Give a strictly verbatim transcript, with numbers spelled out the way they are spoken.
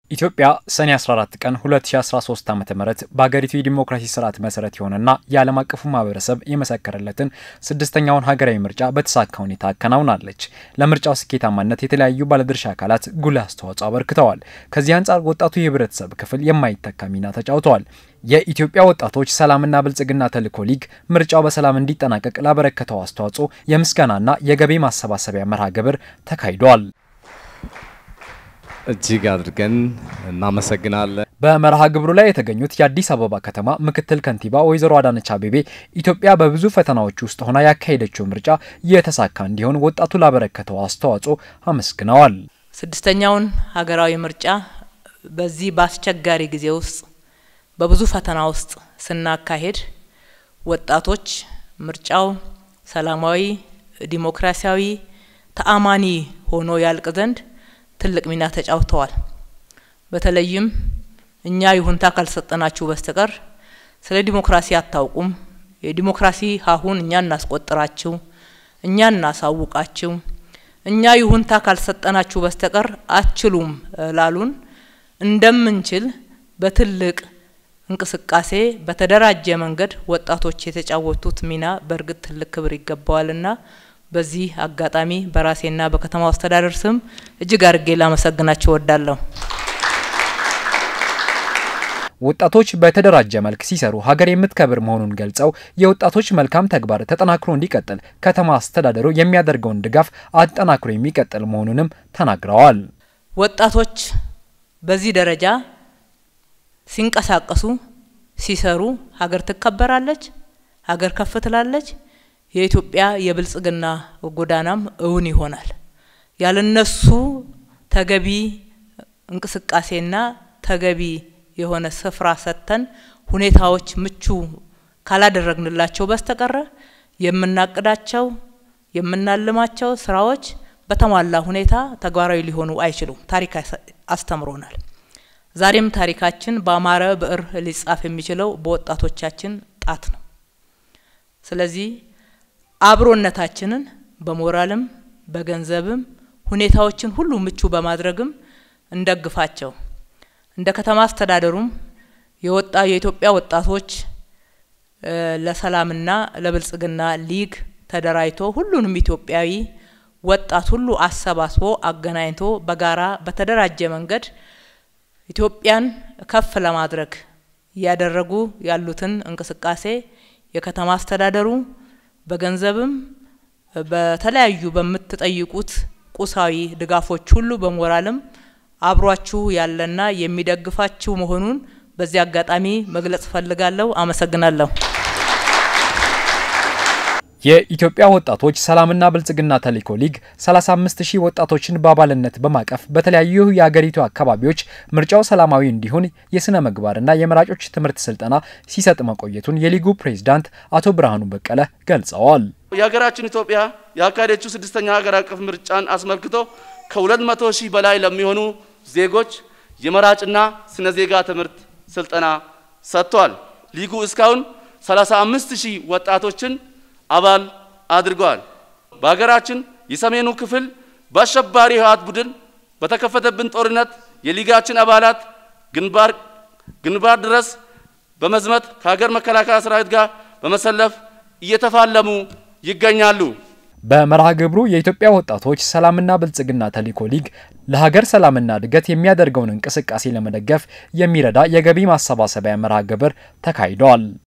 ኢትዮጵያ ሰኔ አስራ አራት ቀን ሁለት ሺህ አስራ ሶስት ዓመተ ምህረት በአገሪቱ የዲሞክራሲ ስርዓት መሰረት የሆነና የዓለም አቀፉ ማህበረሰብ የመሰከረለትን ስድስተኛውን ሃገራዊ ምርጫ በተሳካ ሁኔታ አከናውናለች። ለምርጫው ስኬታማነት የተለያዩ ባለድርሻ አካላት ጉልህ አስተዋጽኦ አበርክተዋል። ከዚህ አንጻር ወጣቱ የህብረተሰብ ክፍል የማይተካ ሚና ተጫውተዋል። የኢትዮጵያ ወጣቶች ሰላምና ብልጽግና ተልዕኮ ሊግ ምርጫው በሰላም እንዲጠናቀቅ ላበረከተው አስተዋጽኦ የምስጋናና የገቢ ማሰባሰቢያ መርሃ ግብር ተካሂዷል። እጅግ አድርገን እናመሰግናለን። በመርሃ ግብሩ ላይ የተገኙት የአዲስ አበባ ከተማ ምክትል ከንቲባ ወይዘሮ አዳነች አቤቤ ኢትዮጵያ በብዙ ፈተናዎች ውስጥ ሆና ያካሄደችው ምርጫ የተሳካ እንዲሆን ወጣቱ ላበረከተው አስተዋጽኦ አመስግነዋል። ስድስተኛውን ሃገራዊ ምርጫ በዚህ በአስቸጋሪ ጊዜ ውስጥ በብዙ ፈተና ውስጥ ስናካሄድ ወጣቶች ምርጫው ሰላማዊ ዲሞክራሲያዊ ተአማኒ ሆኖ ያልቅ ዘንድ ትልቅ ሚና ተጫውተዋል። በተለይም እኛ ይሁንታ ካልሰጠናችሁ በስተቀር ስለ ዲሞክራሲ አታውቁም፣ የዲሞክራሲ ሀሁን እኛ እናስቆጥራችሁ፣ እኛ እናሳውቃችሁ፣ እኛ ይሁንታ ካልሰጠናችሁ በስተቀር አትችሉም ላሉን እንደምንችል በትልቅ እንቅስቃሴ በተደራጀ መንገድ ወጣቶች የተጫወቱት ሚና በእርግጥ ትልቅ ክብር ይገባዋልና በዚህ አጋጣሚ በራሴና በከተማው አስተዳደር ስም እጅግ አርጌ ላመሰግናችሁ ወዳለሁ። ወጣቶች በተደራጀ መልክ ሲሰሩ ሀገር የምትከብር መሆኑን ገልጸው የወጣቶች መልካም ተግባር ተጠናክሮ እንዲቀጥል ከተማ አስተዳደሩ የሚያደርገውን ድጋፍ አጠናክሮ የሚቀጥል መሆኑንም ተናግረዋል። ወጣቶች በዚህ ደረጃ ሲንቀሳቀሱ ሲሰሩ ሀገር ትከበራለች፣ ሀገር ከፍ ትላለች። የኢትዮጵያ የብልጽግና ጎዳናም እውን ይሆናል። ያለነሱ ተገቢ እንቅስቃሴና ተገቢ የሆነ ስፍራ ሰተን ሁኔታዎች ምቹ ካላደረግንላቸው በስተቀር የምናቅዳቸው የምናልማቸው ስራዎች በተሟላ ሁኔታ ተግባራዊ ሊሆኑ አይችሉም። ታሪክ አስተምሮናል። ዛሬም ታሪካችን በአማረ ብዕር ሊጻፍ የሚችለው በወጣቶቻችን ጣት ነው። ስለዚህ አብሮነታችንን በሞራልም በገንዘብም ሁኔታዎችን ሁሉ ምቹ በማድረግም እንደግፋቸው። እንደ ከተማ አስተዳደሩም የወጣ የኢትዮጵያ ወጣቶች ለሰላምና ለብልጽግና ሊግ ተደራጅቶ ሁሉንም ኢትዮጵያዊ ወጣት ሁሉ አሰባስቦ አገናኝቶ በጋራ በተደራጀ መንገድ ኢትዮጵያን ከፍ ለማድረግ ያደረጉ ያሉትን እንቅስቃሴ የከተማ አስተዳደሩ በገንዘብም በተለያዩ በመትጠይቁት ቁሳዊ ድጋፎች ሁሉ በሞራልም አብሯችሁ ያለና የሚደግፋችሁ መሆኑን በዚህ አጋጣሚ መግለጽ ፈልጋለሁ። አመሰግናለሁ። የኢትዮጵያ ወጣቶች ሰላምና ብልጽግና ተልዕኮ ሊግ ሰላሳ አምስት ሺህ ወጣቶችን በአባልነት በማቀፍ በተለያዩ የአገሪቱ አካባቢዎች ምርጫው ሰላማዊ እንዲሆን የስነ ምግባርና የመራጮች ትምህርት ስልጠና ሲሰጥ መቆየቱን የሊጉ ፕሬዝዳንት አቶ ብርሃኑ በቀለ ገልጸዋል። የሀገራችን ኢትዮጵያ ያካሄደችው ስድስተኛ ሀገር አቀፍ ምርጫን አስመልክቶ ከሁለት መቶ ሺህ በላይ ለሚሆኑ ዜጎች የመራጭና ስነ ዜጋ ትምህርት ስልጠና ሰጥቷል። ሊጉ እስካሁን ሰላሳ አምስት ሺህ ወጣቶችን አባል አድርጓል። በሀገራችን የሰሜኑ ክፍል በአሸባሪ ህወሓት ቡድን በተከፈተብን ጦርነት የሊጋችን አባላት ግንባር ግንባር ድረስ በመዝመት ከሀገር መከላከያ ሰራዊት ጋር በመሰለፍ እየተፋለሙ ይገኛሉ። በመርሃ ግብሩ የኢትዮጵያ ወጣቶች ሰላምና ብልጽግና ተልዕኮ ሊግ ለሀገር ሰላምና እድገት የሚያደርገውን እንቅስቃሴ ለመደገፍ የሚረዳ የገቢ ማሰባሰቢያ መርሃ ግብር ተካሂዷል።